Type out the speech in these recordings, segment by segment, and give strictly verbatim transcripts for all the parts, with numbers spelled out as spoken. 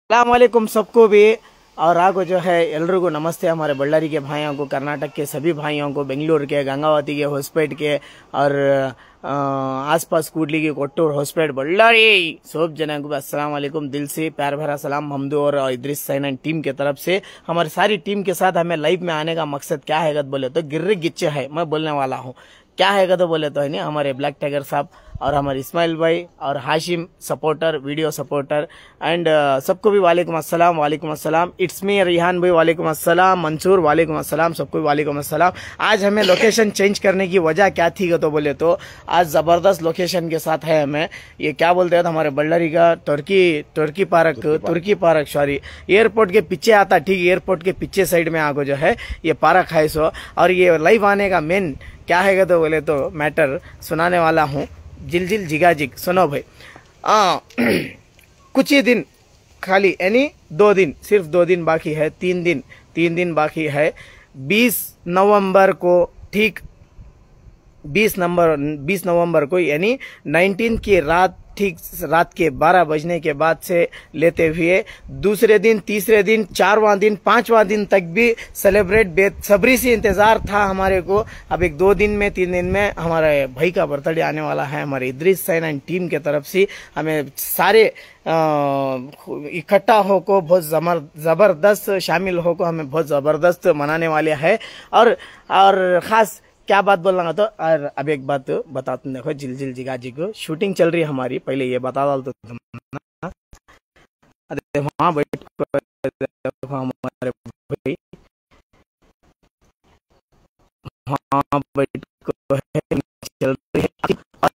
अस्सलाम वालेकुम सबको भी और आगो जो है एल्रिगू नमस्ते। हमारे बल्लारी के भाइयों को, कर्नाटक के सभी भाइयों को, बेंगलुरु के, गंगावती के, होस्पेट के और आसपास कूडली की, कोट्टूर, होस्पेट, बल्लारी सब जन को अस्सलाम वालेकुम। दिल से प्यार भरा सलाम हमदू और इद्रिस सैन टीम के तरफ से। हमारी सारी टीम के साथ हमें लाइव में आने का मकसद क्या है बोले तो गिर्रे गिच्चे है, मैं बोलने वाला हूँ। क्या है तो बोले तो है नहीं, हमारे ब्लैक टाइगर साहब और हमारे इस्माइल भाई और Hashim supporter, video supporter and सबको भी वालेकुम अस्सलाम। वालेकुम अस्सलाम। इट्स मी रिहान भाई, वालेकुम अस्सलाम। मंसूर, वालेकुम अस्सलाम। सबको भी वालेकुम अस्सलाम। आज हमें लोकेशन चेंज करने की वजह क्या थी तो बोले तो आज जबरदस्त लोकेशन के साथ है। हमें ये क्या बोलते हैं तो हमारे बल्लारी का तुर्की तुर्की पार्क तुर्की पार्क सॉरी एयरपोर्ट के पीछे आता, ठीक एयरपोर्ट के पीछे साइड में आगो जो है ये पार्क है सो। और ये लाइव आने का मेन क्या है तो बोले तो मैटर सुनाने वाला हूँ। जिल जिल जिगाजिग सुनो भाई। आ, कुछ ही दिन खाली यानी दो दिन, सिर्फ दो दिन बाकी है, तीन दिन तीन दिन बाकी है। बीस नवंबर को, ठीक बीस नंबर बीस नवंबर को यानी नाइनटीन की रात, ठीक रात के बारह बजने के बाद से लेते हुए दूसरे दिन, तीसरे दिन, चारवां दिन, पांचवां दिन तक भी सेलिब्रेट बेसब्री से इंतजार था हमारे को। अब एक दो दिन में, तीन दिन में हमारे भाई का बर्थडे आने वाला है। हमारे इद्रिस सैन एंड टीम के तरफ से हमें सारे इकट्ठा हो को बहुत जबरदस्त शामिल हो को हमें बहुत जबरदस्त मनाने वाले हैं। और और खास क्या बात बोलना तो, और अब एक बात बता तुम देखो, जिल जिल जिगा जी को शूटिंग चल रही है हमारी, पहले ये बता डाल तो तुम वहां बैठ हमारे भाई वहां बैठ चल रही है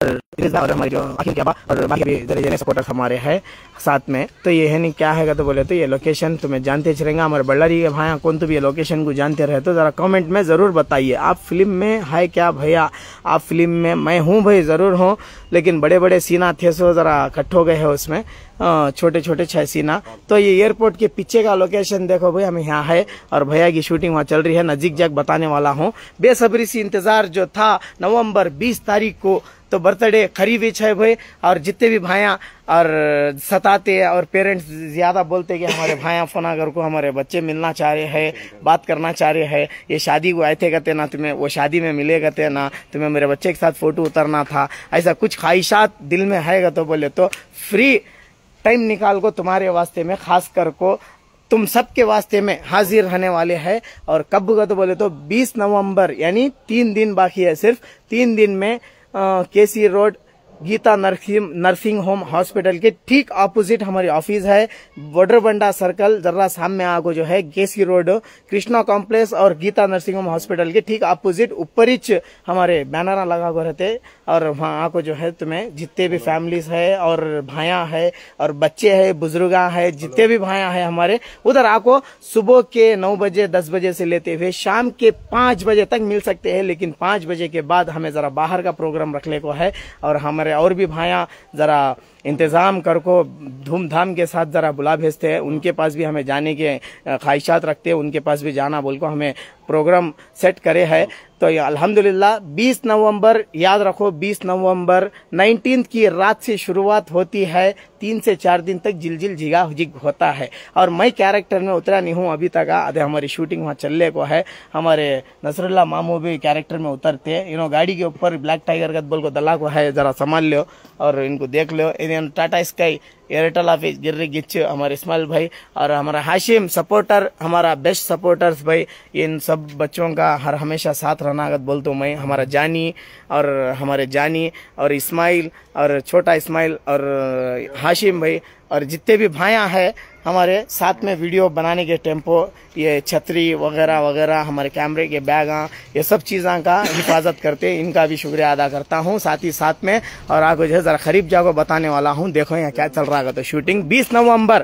और हमारी जो आखिर क्या बात और बाकी भी जरे जरे सपोर्टर्स हमारे हैं साथ में। तो ये है नहीं क्या है तो बोले तो ये लोकेशन तुम्हें जानते चलेंगे। हमारे बल्लारी के भाई कौन तो भी ये लोकेशन को जानते रहे तो जरा कमेंट में जरूर बताइए। आप फिल्म में है क्या भैया? आप फिल्म में? मैं हूँ भाई, जरूर हूँ, लेकिन बड़े बड़े सीना थे सो जरा कट हो गए हैं उसमें, छोटे छोटे छह सीना। तो ये एयरपोर्ट के पीछे का लोकेशन देखो भाई, हम यहाँ है और भैया की शूटिंग वहाँ चल रही है। नजीक जग बताने वाला हूँ। बेसब्री से इंतजार जो था नवंबर बीस तारीख को, तो बर्थडे करीब ही है भाई। और जितने भी भाइयाँ और सताते और पेरेंट्स ज्यादा बोलते कि हमारे भाइयाँ फोन अगर को हमारे बच्चे मिलना चाह रहे हैं, बात करना चाह रहे हैं, ये शादी को आए थे कहते ना तुम्हें वो शादी में मिले कहते ना तुम्हें मेरे बच्चे के साथ फोटो उतरना था, ऐसा कुछ ख्वाहिशात दिल में है तो बोले तो फ्री टाइम निकाल को तुम्हारे वास्ते में, खास कर को तुम सबके वास्ते में हाजिर रहने वाले हैं। और कब का तो बोले तो बीस नवंबर यानी तीन दिन बाकी है, सिर्फ तीन दिन में KC road Geeta nursing nursing home hospital के ठीक ऑपोजिट हमारी ऑफिस है। बॉर्डर बंडा सर्कल जरा सामने आगो जो है केसी रोड कृष्णा कॉम्प्लेक्स और गीता नर्सिंग होम हॉस्पिटल के ठीक ऑपोजिट ऊपर ही हमारे बैनर लगा हुआ रहते। और वहाँ आको जो है तुम्हें जितने भी फैमिलीज है और भाइयाँ है और बच्चे है, बुजुर्गा है, जितने भी भाइयाँ है हमारे, उधर आको सुबह के नौ बजे दस बजे से लेते हुए शाम के पाँच बजे तक मिल सकते हैं। लेकिन पाँच बजे के बाद हमें जरा बाहर का प्रोग्राम रखने को है और हमारे और भी भाइयाँ जरा इंतजाम कर को धूमधाम के साथ जरा बुला भेजते हैं। उनके पास भी हमें जाने के ख्वाहिशात रखते हैं, उनके पास भी जाना बोल को हमें प्रोग्राम सेट करे है। तो ये अल्हम्दुलिल्लाह बीस नवंबर याद रखो, बीस नवंबर नाइनटीन की रात से शुरुआत होती है, तीन से चार दिन तक जिल जिल जिगा जिग होता है। और मैं कैरेक्टर में उतरा नहीं हूँ अभी तक, आधे हमारी शूटिंग वहाँ चलने को है। हमारे नसरुल्लाह मामू भी कैरेक्टर में उतरते हैं। इन्हों गाड़ी के ऊपर ब्लैक टाइगर का बोल को दला को है, जरा संभाल लो और इनको देख लो। टाटा स्काई एयरटेल ऑफिस गिर्री गिच हमारे इस्माइल भाई और हमारा हाशिम सपोर्टर, हमारा बेस्ट सपोर्टर्स भाई, इन सब बच्चों का हर हमेशा साथ रहना अगर बोलता हूँ मैं। हमारा जानी और हमारे जानी और इस्माइल और छोटा इस्माइल और हाशिम भाई और जितने भी भाइयाँ हैं हमारे साथ में वीडियो बनाने के टेम्पो, ये छतरी वगैरह वगैरह, हमारे कैमरे के बैग, ये सब चीज़ों का हिफाजत करते, इनका भी शुक्रिया अदा करता हूँ साथ ही साथ में। और आगे जो है जरा खरीब जाको बताने वाला हूँ, देखो यहाँ क्या चल रहा है। तो शूटिंग बीस नवंबर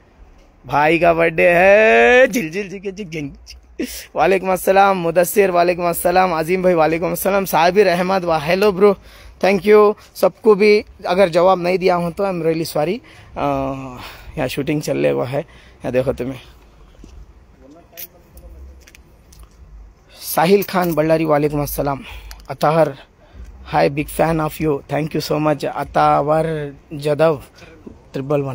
भाई का बर्थडे है। जिल जिल जिल जिल जिल वालेकुम अस्सलाम मुदस्सिर, वालेकुम अस्सलाम अजीम भाई, वालेकुम अस्सलाम साबिर अहमद, वाह हेलो ब्रो, थैंक यू सबको भी। अगर जवाब नहीं दिया हूँ तो आई एम रियली सॉरी। यहाँ शूटिंग चल रही है, यहाँ देखो तुम्हें। साहिल खान बल्लारी, वालेकुम अस्सलाम। Athar hi, big fan of you, thank you so much. अतावर जदव ट्रिपल वन,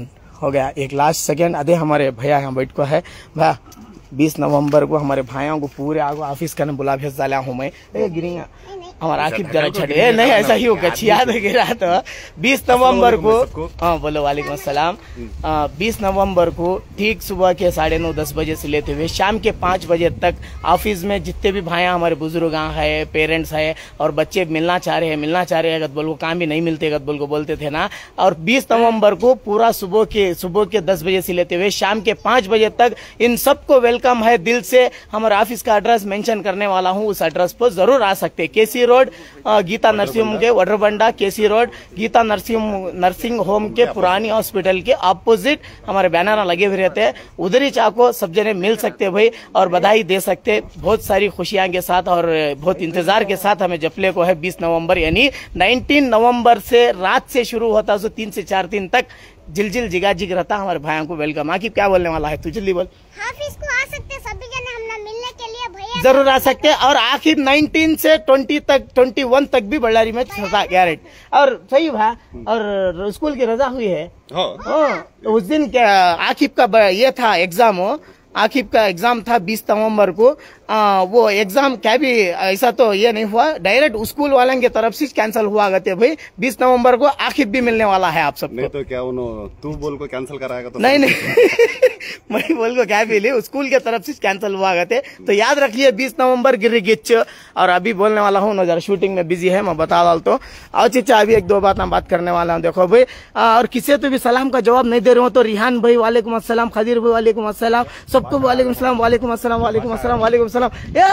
हो गया एक लास्ट सेकेंड अदे हमारे भैया यहाँ बैठ को है भैया बीस नवंबर को हमारे भाइयों को पूरे आगो ऑफिस करने बुला भेज डाला हूँ मैं गिरी हमारा आखिर जरा छठे नहीं ऐसा ही होगा याद गिरा तो बीस नवंबर को हाँ बोलो वालेकुम अस्सलाम बीस नवंबर को ठीक सुबह के साढ़े नौ दस बजे से लेते हुए शाम के पाँच बजे तक ऑफिस में जितने भी भाइयाँ हमारे बुजुर्ग है पेरेंट्स है और बच्चे मिलना चाह रहे हैं मिलना चाह रहे हैं गदबल को काम भी नहीं मिलते गदबल को बोलते थे ना और बीस नवंबर को पूरा सुबह के सुबह के दस बजे से लेते हुए शाम के पाँच बजे तक इन सबको वेलकम है दिल से हमारा ऑफिस का एड्रेस मेंशन करने वाला हूँ उस एड्रेस पर जरूर आ सकते हैं KC road Geeta nursing home के Vadarbanda KC road Geeta nursing nursing home के पुरानी हॉस्पिटल के ऑपोजिट हमारे बैनर लगे हुए रहते हैं उधर ही चाको सब जने मिल सकते भाई और बधाई दे सकते बहुत सारी खुशियां के साथ और बहुत इंतजार के साथ हमें जपले को है बीस नवंबर यानी उन्नीस नवंबर से रात से शुरू होता है तीन से चार दिन तक जिलजिल जिगाजिग रहता हमारे भाइयों को वेलकम आकिब क्या बोलने वाला है तू जल्दी बोल हाफिज को आ सकते सभी जने हमने मिलने के लिए भैया जरूर आ सकते हैं और आखिर उन्नीस से बीस तक इक्कीस तक भी बल्लारी में होता गैरेट और सही भाई और स्कूल की रजा हुई है हाँ उस दिन क्या आकिब का ये था एग्जाम हो आकिब का एग्जाम था बीस नवंबर को आ, वो एग्जाम क्या भी ऐसा तो ये नहीं हुआ डायरेक्ट स्कूल वालों की तरफ से कैंसिल हुआ गए भाई बीस नवंबर को आकिब भी मिलने वाला है आप सबको नहीं तो क्या उन्होंने तू बोल को कैंसिल कराएगा तो नहीं नहीं मैं बोल को क्या भी ले स्कूल के तरफ से कैंसिल हुआ गए तो याद रखिए बीस नवंबर गिरी गिच और अभी बोलने वाला हूँ ना जरा शूटिंग में बिजी है मैं बता डाल तो और चिच्चा अभी एक दो बात हम बात करने वाला हूँ देखो भाई और किसी तो भी सलाम का जवाब नहीं दे रहे हो तो रिहान भाई वालेकुम अस्सलाम खदीर भाई वालेकुम अस्सलाम सबको वालेकुम अस्सलाम वालेकुम अस्सलाम वालेकुम अस्सलाम वालेकुम अस्सलाम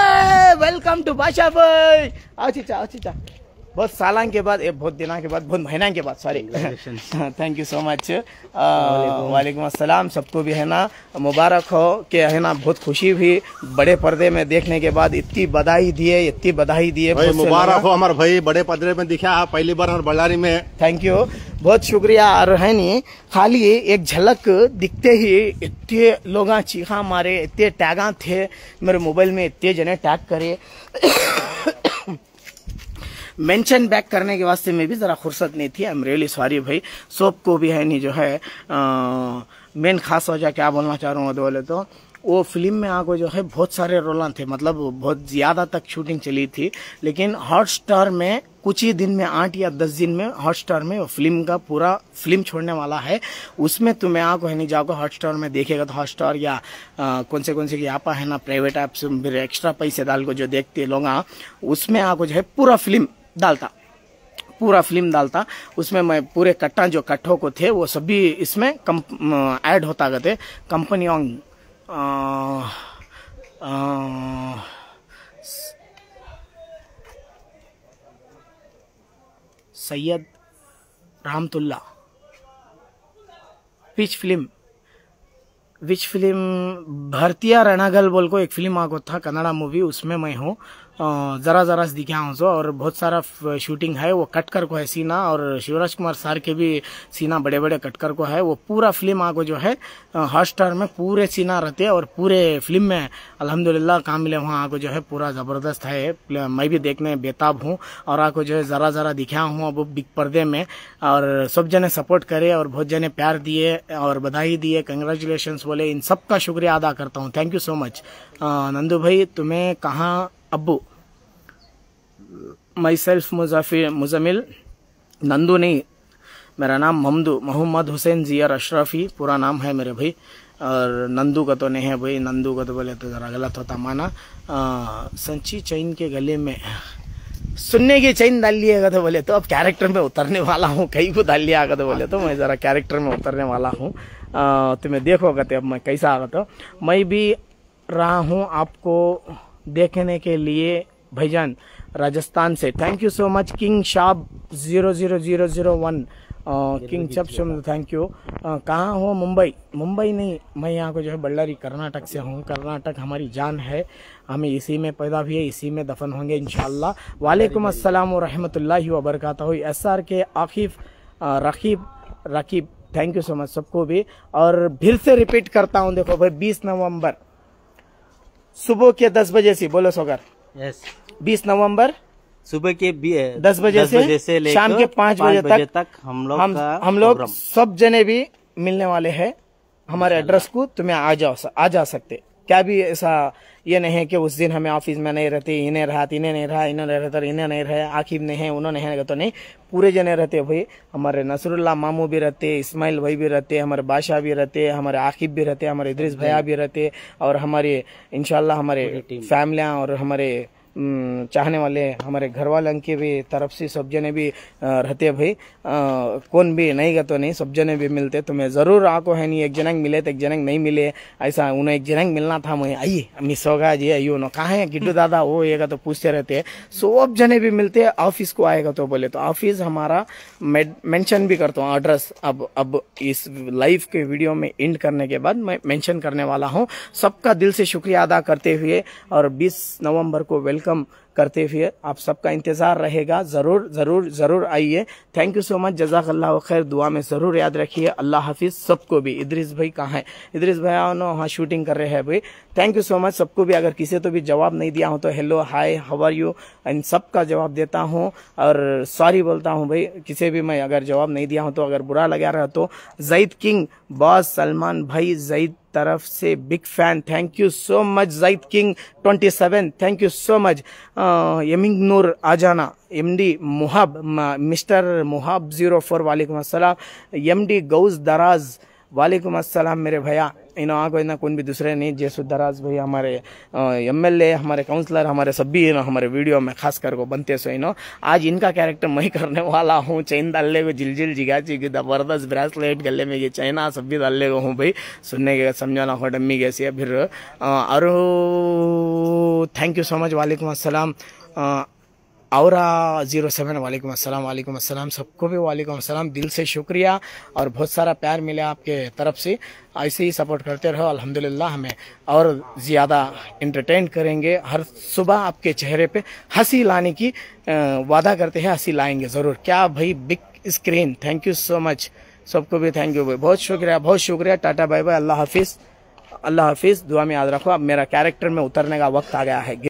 ये वेलकम टू बादशाह भाई आओ चिच्चा आओ चिच्चा बहुत साल के बाद बहुत दिनों के बाद बहुत महीना के बाद sorry thank you so much वालेकुम अस्सलाम सबको भी है ना मुबारक हो कि है ना बहुत खुशी हुई बड़े पर्दे में देखने के बाद इतनी बधाई दिए इतनी बधाई दिए मुबारक हो हमारे भाई बड़े पर्दे में दिखा पहली बार हमारे बल्लारी में थैंक यू बहुत शुक्रिया और है नहीं खाली एक झलक दिखते ही इतने लोग चीखा मारे इतने टैगा थे मेरे मोबाइल में इतने जने टैग करे मेंशन बैक करने के वास्ते में भी जरा फुर्सत नहीं थी आई एम रियली सॉरी भाई सबको भी है नहीं जो है मेन खास वजह क्या बोलना चाह रहा हूँ बोले तो वो फिल्म में आगो जो है बहुत सारे रोल थे मतलब बहुत ज्यादा तक शूटिंग चली थी लेकिन हॉटस्टार में कुछ ही दिन में आठ या दस दिन में हॉटस्टार में वो फिल्म का पूरा फिल्म छोड़ने वाला है उसमें तुम्हें आगो है नहीं जाओगे हॉटस्टार में देखेगा तो हॉटस्टार या आ, कौन से कौन से यहाँ है ना प्राइवेट ऐप से फिर एक्स्ट्रा पैसे डाल को जो देखते लोग उसमें आगो जो है पूरा फिल्म डालता पूरा फिल्म डालता उसमें मैं पूरे कट्टा जो कट्ठों को थे वो सभी इसमें ऐड होता गए कंपनी ऑन सैयद रहमतुल्ला पिच फिल्म विच फिल्म भारतीय रणगल बोल को एक फिल्म आगो था कन्नड़ा मूवी उसमें मैं हूँ जरा जरा से दिखा हूँ और बहुत सारा शूटिंग है वो कटकर को है सीना और शिवराज कुमार सर के भी सीना बड़े बड़े कटकर को है वो पूरा फिल्म आगो जो है हॉटस्टार में पूरे सीना रहते हैं और पूरे फिल्म में अल्हम्दुलिल्लाह काम मिले वहाँ आगो जो है पूरा जबरदस्त है मैं भी देखने बेताब हूँ और आगो जो है जरा जरा दिखा हूँ अब बिग पर्दे में और सब जने सपोर्ट करे और बहुत जने प्यार दिए और बधाई दिए कंग्रेचुलेशंस बोले इन सब का शुक्रिया अदा करता हूँ thank you so much Nandu भाई तुम्हें कहाँ अब्बू माई सेल्फ मुजाफिर मुजमिल नंदू नहीं मेरा नाम ममदू मोहम्मद हुसैन जियर अशरफी पूरा नाम है मेरे भाई और नंदू का तो नहीं है भाई नंदू का तो बोले तो जरा गलत होता माना संची चैन के गले में सुनने की चैन डाल लिएगा तो बोले तो अब कैरेक्टर में उतरने वाला हूँ कहीं को डाल लिया तो बोले तो मैं जरा कैरेक्टर में उतरने वाला हूँ तुम्हें देखोगे तो अब मैं कैसा आगा तो मैं भी रहा हूँ आपको देखने के लिए भाईजान राजस्थान से thank you so much king शाब zero zero zero zero one king चप थैंक यू कहाँ हो मुंबई मुंबई नहीं मैं यहाँ को जो है बल्लारी कर्नाटक से हूँ कर्नाटक हमारी जान है हमें इसी में पैदा भी है इसी में दफन होंगे इंशाल्लाह वालेकुम अस्सलाम व रहमतुल्लाहि व बरकातहू एस आर के Akif Raqib Raqib thank you so much सबको भी और फिर से रिपीट करता हूँ देखो भाई बीस नवंबर सुबह के दस बजे से बोलो सोगर यस बीस नवंबर सुबह के दस बजे से, से शाम के पाँच बजे तक, तक हम लोग हम, हम लोग सब जने भी मिलने वाले हैं हमारे एड्रेस को, तुम्हें आ जाओ आ जा सकते। क्या भी ऐसा ये नहीं है कि उस दिन हमें ऑफिस में नहीं रहते, इन्हें रहा इन्हें नहीं रहा, इन्हें रहता इन्हें नहीं रहे, आखिब नहीं है उन्होंने है तो नहीं, पूरे जने रहते भाई। हमारे नसरुल्ला मामू भी रहते, इस्माइल भाई भी रहते, हमारे बादशाह भी रहते, हमारे आकिब भी रहते, हमारे इद्रिस भैया भी रहते, और हमारे इंशाल्लाह हमारे फैमिलियाँ और हमारे चाहने वाले हमारे घर वाले के भी तरफ से सब जने भी रहते भाई। कौन भी नहीं गए तो नहीं, सब जने भी मिलते। तो मैं जरूर आको है नहीं, एक जनंग मिले तो एक जनंग नहीं मिले, ऐसा उन्हें एक जनंग मिलना था। मैं आइए मिस होगा जी, आइयो न कहाँ है गिड्डू दादा, वो येगा तो पूछते रहते हैं। सब जने भी मिलते हैं, ऑफिस को आएगा तो बोले तो ऑफिस हमारा मेंशन भी करता हूँ एड्रेस। अब अब इस लाइव के वीडियो में एंड करने के बाद मैं मेंशन करने वाला हूँ। सबका दिल से शुक्रिया अदा करते हुए और बीस नवंबर को वेलकम करते हुए आप सबका इंतजार रहेगा। जरूर जरूर जरूर आइए। थैंक यू सो मच, जज़ाकल्लाह खैर। दुआ में जरूर याद रखिए। अल्लाह हाफिज सबको भी। इद्रिस भाई कहाँ है? इद्रिस भाई वहाँ शूटिंग कर रहे हैं भाई। थैंक यू सो मच सबको भी। अगर किसी तो भी जवाब नहीं दिया हूँ तो hello hi how are you इन सबका जवाब देता हूँ और सॉरी बोलता हूँ भाई, किसी भी मैं अगर जवाब नहीं दिया हूँ तो अगर बुरा लगा रहा तो। जईद किंग बॉस सलमान भाई जईद तरफ से big fan, thank you so much. Zaid king twenty seven thank you so much. यमिंग नूर आजाना, MD Muhab mister Muhab zero four वालेकुम अस्सलाम। एमडी गौस दराज वालेकुम अस्सलाम मेरे भैया। इन आगो इना कौन भी दूसरे नहीं, जैसु दराज भाई हमारे एमएलए, हमारे काउंसलर, हमारे सभी इन हमारे वीडियो में खास कर को बनते सो इनो। आज इनका कैरेक्टर मैं करने वाला हूँ। चैन डालने को जिलजिल जिगाची की जबरदस्त ब्रेसलेट गले में ये चैना सब भी डालने को हूँ भाई। सुनने के समझाना हो डम्मी कैसी है फिर। और थैंक यू सो मच, वालेकुम अस्सलाम। और जीरो सेवन वालेकुम अस्सलाम, वालेकुम अस्सलाम सबको भी वालेकुम अस्सलाम। दिल से शुक्रिया और बहुत सारा प्यार मिला आपके तरफ से। ऐसे ही सपोर्ट करते रहो। अल्हम्दुलिल्लाह हमें और ज़्यादा एंटरटेन करेंगे। हर सुबह आपके चेहरे पे हंसी लाने की वादा करते हैं, हंसी लाएंगे ज़रूर। क्या भाई big screen, thank you so much सबको भी। थैंक यू भाई, बहुत शुक्रिया बहुत शुक्रिया। टाटा बाय बाय, अल्लाह हाफिज़, अल्लाह हाफिज़। दुआ में याद रखो। अब मेरा कैरेक्टर में उतरने का वक्त आ गया है।